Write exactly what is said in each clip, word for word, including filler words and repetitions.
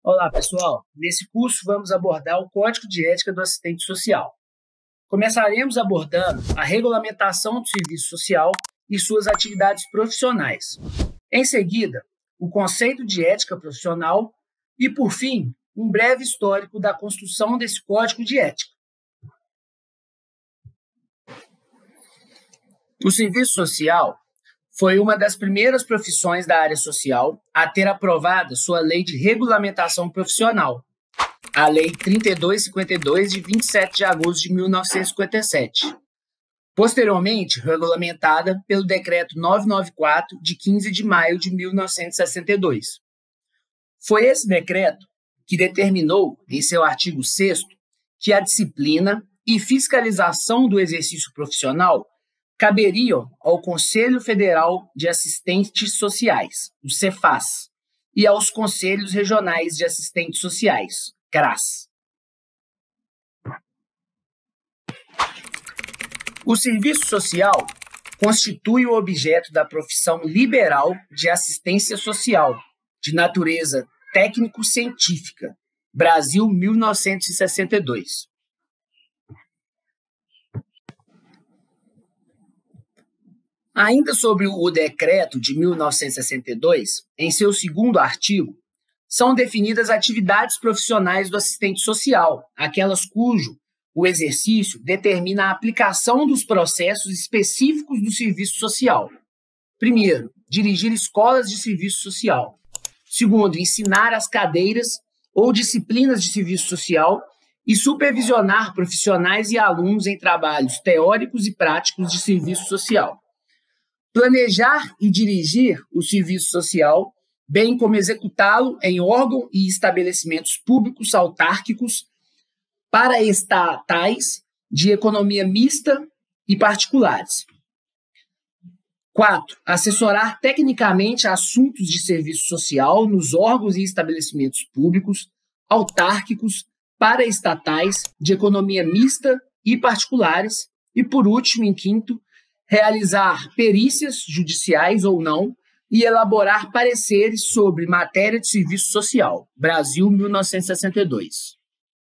Olá, pessoal. Nesse curso vamos abordar o Código de Ética do Assistente Social. Começaremos abordando a regulamentação do serviço social e suas atividades profissionais. Em seguida, o conceito de ética profissional e, por fim, um breve histórico da construção desse Código de Ética. O serviço social foi uma das primeiras profissões da área social a ter aprovada sua lei de regulamentação profissional, a Lei trinta e dois cinquenta e dois, de vinte e sete de agosto de mil novecentos e cinquenta e sete. Posteriormente, regulamentada pelo Decreto novecentos e noventa e quatro, de quinze de maio de mil novecentos e sessenta e dois. Foi esse decreto que determinou, em seu artigo sexto, que a disciplina e fiscalização do exercício profissional caberiam ao Conselho Federal de Assistentes Sociais, o Cefas, e aos Conselhos Regionais de Assistentes Sociais, CRAS. O serviço social constitui o objeto da profissão liberal de assistência social, de natureza técnico-científica, Brasil, mil novecentos e sessenta e dois. Ainda sobre o decreto de mil novecentos e sessenta e dois, em seu segundo artigo, são definidas atividades profissionais do assistente social, aquelas cujo o exercício determina a aplicação dos processos específicos do serviço social. Primeiro, dirigir escolas de serviço social. Segundo, ensinar as cadeiras ou disciplinas de serviço social e supervisionar profissionais e alunos em trabalhos teóricos e práticos de serviço social. Planejar e dirigir o serviço social, bem como executá-lo em órgãos e estabelecimentos públicos autárquicos, paraestatais, de economia mista e particulares. Quatro. Assessorar tecnicamente assuntos de serviço social nos órgãos e estabelecimentos públicos, autárquicos, paraestatais, de economia mista e particulares. E, por último, em quinto, realizar perícias judiciais ou não e elaborar pareceres sobre matéria de serviço social. Brasil, mil novecentos e sessenta e dois.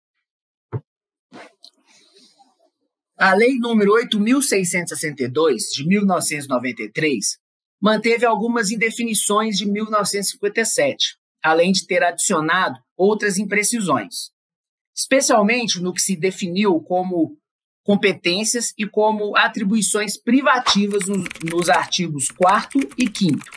A Lei número oito mil seiscentos e sessenta e dois, de mil novecentos e noventa e três, manteve algumas indefinições de mil novecentos e cinquenta e sete, além de ter adicionado outras imprecisões, especialmente no que se definiu como competências e como atribuições privativas nos, nos artigos quarto e quinto.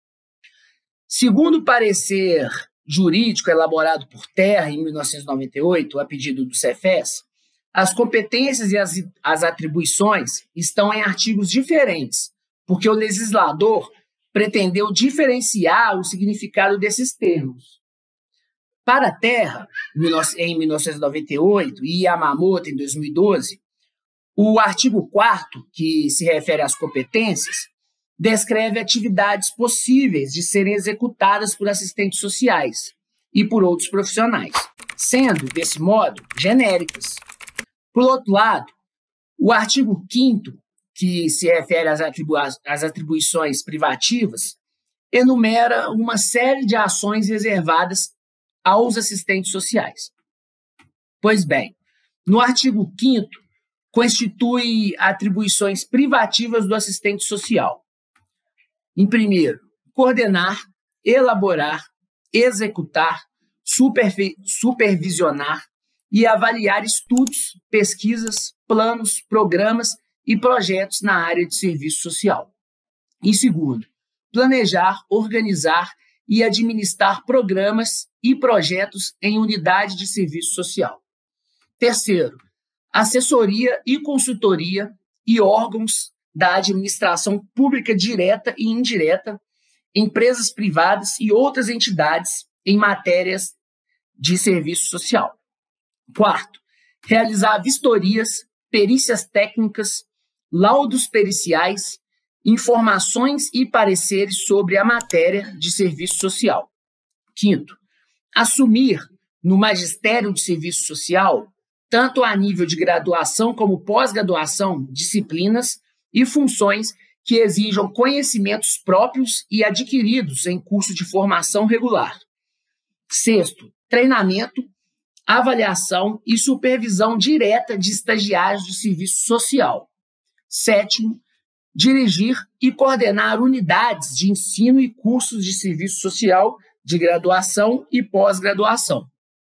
Segundo o parecer jurídico elaborado por Terra em mil novecentos e noventa e oito, a pedido do Cefes, as competências e as, as atribuições estão em artigos diferentes, porque o legislador pretendeu diferenciar o significado desses termos. Para Terra, em mil novecentos e noventa e oito, e Yamamoto, em dois mil e doze, o artigo quarto, que se refere às competências, descreve atividades possíveis de serem executadas por assistentes sociais e por outros profissionais, sendo, desse modo, genéricas. Por outro lado, o artigo quinto, que se refere às, atribu- às atribuições privativas, enumera uma série de ações reservadas aos assistentes sociais. Pois bem, no artigo quinto, constitui atribuições privativas do assistente social. Em primeiro, coordenar, elaborar, executar, supervi- supervisionar e avaliar estudos, pesquisas, planos, programas e projetos na área de serviço social. Em segundo, planejar, organizar e administrar programas e projetos em unidade de serviço social. Terceiro, assessoria e consultoria e órgãos da administração pública direta e indireta, empresas privadas e outras entidades em matérias de serviço social. Quarto, realizar vistorias, perícias técnicas, laudos periciais, informações e pareceres sobre a matéria de serviço social. Quinto, assumir no magistério de serviço social, tanto a nível de graduação como pós-graduação, disciplinas e funções que exijam conhecimentos próprios e adquiridos em curso de formação regular. Sexto, treinamento, avaliação e supervisão direta de estagiários do serviço social. Sétimo, dirigir e coordenar unidades de ensino e cursos de serviço social de graduação e pós-graduação.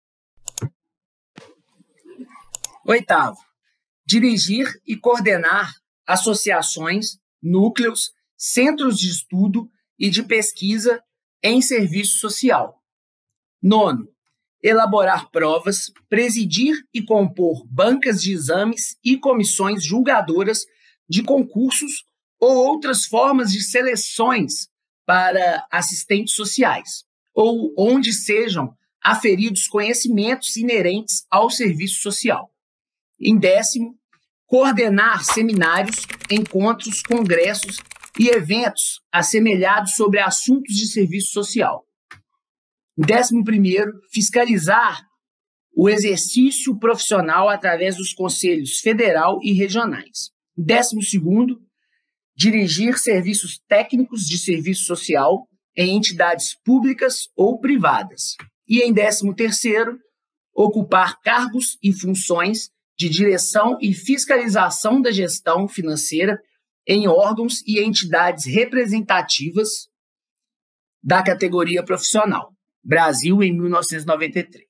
Oitavo, dirigir e coordenar associações, núcleos, centros de estudo e de pesquisa em serviço social. Nono, elaborar provas, presidir e compor bancas de exames e comissões julgadoras de concursos ou outras formas de seleções para assistentes sociais, ou onde sejam aferidos conhecimentos inerentes ao serviço social. Em décimo, coordenar seminários, encontros, congressos e eventos assemelhados sobre assuntos de serviço social. Em décimo primeiro, fiscalizar o exercício profissional através dos conselhos federal e regionais. Em décimo segundo, dirigir serviços técnicos de serviço social em entidades públicas ou privadas. E em décimo terceiro, ocupar cargos e funções de direção e fiscalização da gestão financeira em órgãos e entidades representativas da categoria profissional. Brasil, em mil novecentos e noventa e três.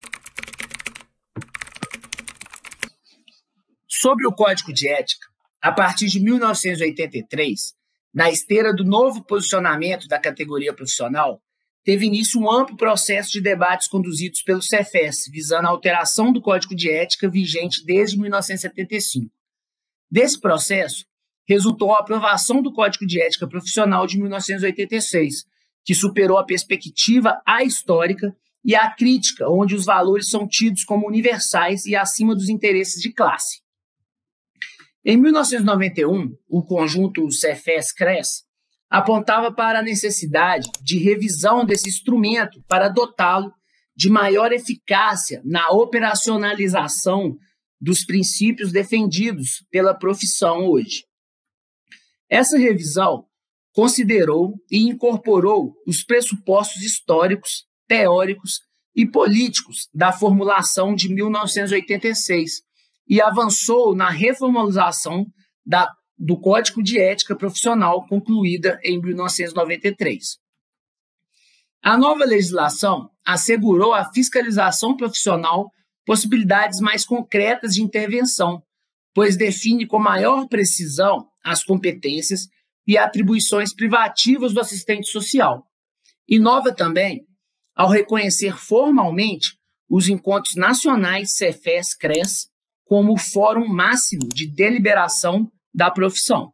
Sobre o Código de Ética, a partir de mil novecentos e oitenta e três, na esteira do novo posicionamento da categoria profissional, teve início um amplo processo de debates conduzidos pelo Cefes, visando a alteração do Código de Ética vigente desde mil novecentos e setenta e cinco. Desse processo, resultou a aprovação do Código de Ética Profissional de mil novecentos e oitenta e seis, que superou a perspectiva ahistórica e a crítica, onde os valores são tidos como universais e acima dos interesses de classe. Em mil novecentos e noventa e um, o conjunto Cefes-Cres apontava para a necessidade de revisão desse instrumento para dotá-lo de maior eficácia na operacionalização dos princípios defendidos pela profissão hoje. Essa revisão considerou e incorporou os pressupostos históricos, teóricos e políticos da formulação de mil novecentos e oitenta e seis e avançou na reformulação da, do Código de Ética Profissional concluída em mil novecentos e noventa e três. A nova legislação assegurou à fiscalização profissional possibilidades mais concretas de intervenção, pois define com maior precisão as competências e atribuições privativas do assistente social. Inova também ao reconhecer formalmente os encontros nacionais Cefes-Cres como o fórum máximo de deliberação da profissão.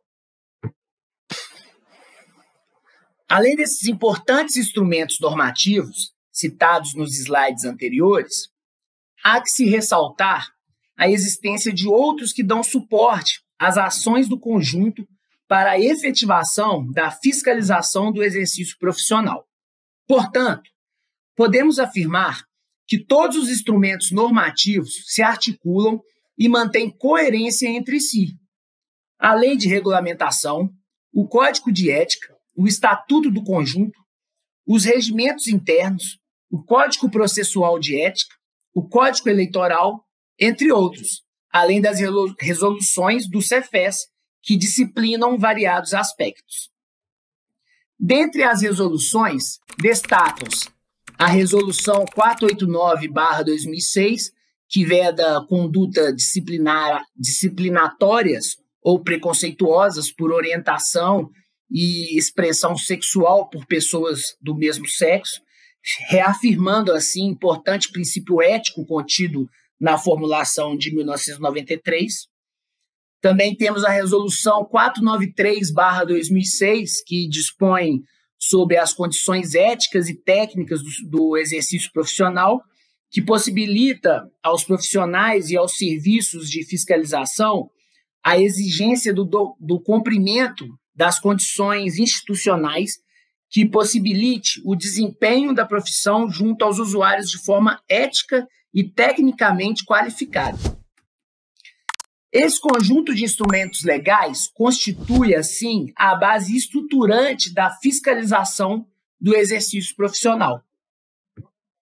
Além desses importantes instrumentos normativos citados nos slides anteriores, há que se ressaltar a existência de outros que dão suporte às ações do conjunto para a efetivação da fiscalização do exercício profissional. Portanto, podemos afirmar que todos os instrumentos normativos se articulam e mantêm coerência entre si. A lei de regulamentação, o Código de Ética, o Estatuto do Conjunto, os regimentos internos, o Código Processual de Ética, o Código Eleitoral, entre outros, além das resoluções do Cefes, que disciplinam variados aspectos. Dentre as resoluções, destacam-se a Resolução quatrocentos e oitenta e nove barra dois mil e seis, que veda conduta disciplinar, disciplinatórias ou preconceituosas por orientação e expressão sexual por pessoas do mesmo sexo, reafirmando, assim, importante princípio ético contido na formulação de mil novecentos e noventa e três. Também temos a Resolução quatrocentos e noventa e três barra dois mil e seis, que dispõe sobre as condições éticas e técnicas do, do exercício profissional, que possibilita aos profissionais e aos serviços de fiscalização a exigência do, do, do cumprimento das condições institucionais que possibilite o desempenho da profissão junto aos usuários de forma ética e tecnicamente qualificada. Esse conjunto de instrumentos legais constitui, assim, a base estruturante da fiscalização do exercício profissional.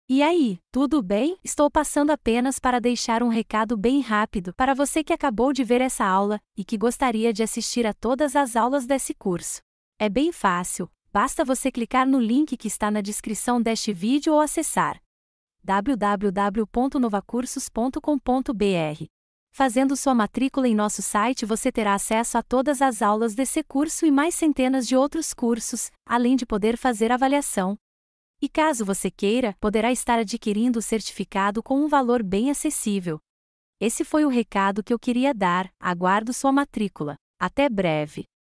E aí, tudo bem? Estou passando apenas para deixar um recado bem rápido para você que acabou de ver essa aula e que gostaria de assistir a todas as aulas desse curso. É bem fácil, basta você clicar no link que está na descrição deste vídeo ou acessar w w w ponto novacursos ponto com ponto b r. Fazendo sua matrícula em nosso site, você terá acesso a todas as aulas desse curso e mais centenas de outros cursos, além de poder fazer avaliação. E caso você queira, poderá estar adquirindo o certificado com um valor bem acessível. Esse foi o recado que eu queria dar, aguardo sua matrícula. Até breve!